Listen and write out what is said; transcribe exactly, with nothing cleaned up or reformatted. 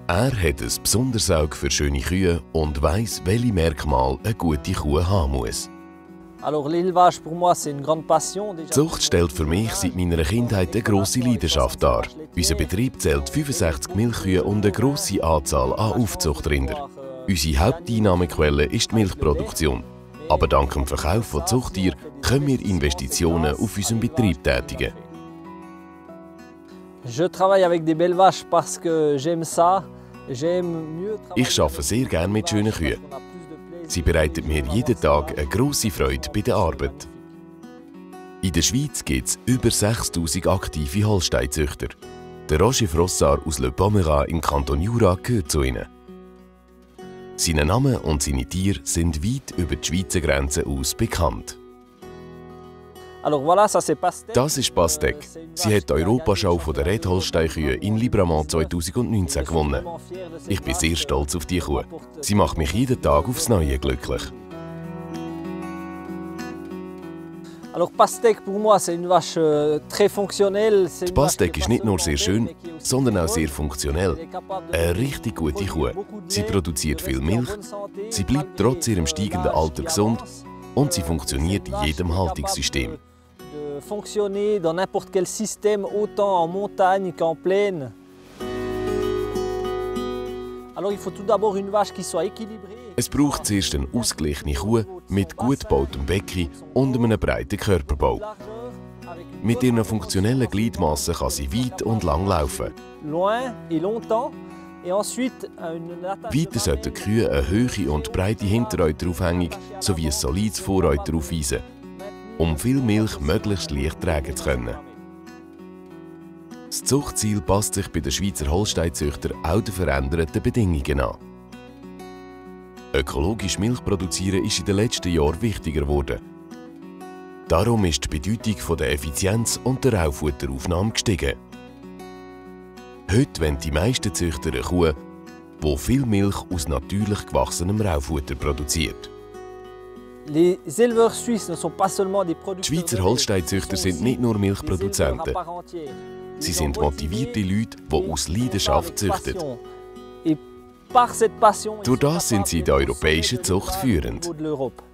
Er hat ein besonderes Auge für schöne Kühe und weiss, welche Merkmale eine gute Kuh haben muss. Die Zucht stellt für mich seit meiner Kindheit eine grosse Leidenschaft dar. Unser Betrieb zählt fünfundsechzig Milchkühe und eine grosse Anzahl an Aufzuchtrindern. Unsere Haupteinnahmequelle ist die Milchproduktion. Aber dank dem Verkauf von Zuchttieren können wir Investitionen auf unserem Betrieb tätigen. Ich arbeite sehr gerne mit schönen Kühen. Sie bereiten mir jeden Tag eine grosse Freude bei der Arbeit. In der Schweiz gibt es über sechstausend aktive Holsteinzüchter. Der Roger Frossard aus Le Pomerat im Kanton Jura gehört zu ihnen. Sein Name und seine Tiere sind weit über die Schweizer Grenze aus bekannt. Das ist Pastek. Sie hat die Europaschau der Red-Holstein-Kühe in Libramont zweitausendneunzehn gewonnen. Ich bin sehr stolz auf die Kuh. Sie macht mich jeden Tag aufs Neue glücklich. Die Pastek ist nicht nur sehr schön, sondern auch sehr funktionell. Eine richtig gute Kuh. Sie produziert viel Milch, sie bleibt trotz ihrem steigenden Alter gesund und sie funktioniert in jedem Haltungssystem. Fonctionner dans n'importe quel système, autant en montagne qu'en plaine. Alors il faut tout d'abord une vache qui soit équilibrée. Es braucht zuerst eine ausgeglichene Kuh mit gut gebautem Becken und einem breiten Körperbau. Mit ihren funktionellen Gliedmassen kann sie weit und lang laufen. Loin et longtemps. Et ensuite une Weiter sollten die Kühe eine hohe und breite Hinterreuteraufhängung sowie ein solides Vorreuter aufweisen, um viel Milch möglichst leicht tragen zu können. Das Zuchtziel passt sich bei den Schweizer Holsteinzüchtern auch den veränderten Bedingungen an. Ökologisch Milch produzieren ist in den letzten Jahren wichtiger geworden. Darum ist die Bedeutung der Effizienz und der Raufutteraufnahme gestiegen. Heute wollen die meisten Züchter eine Kuh, die viel Milch aus natürlich gewachsenem Raufutter produziert. Die Schweizer Holsteinzüchter sind nicht nur Milchproduzenten. Sie sind motivierte Leute, die aus Leidenschaft züchten. Durch das sind sie in der europäischen Zucht führend.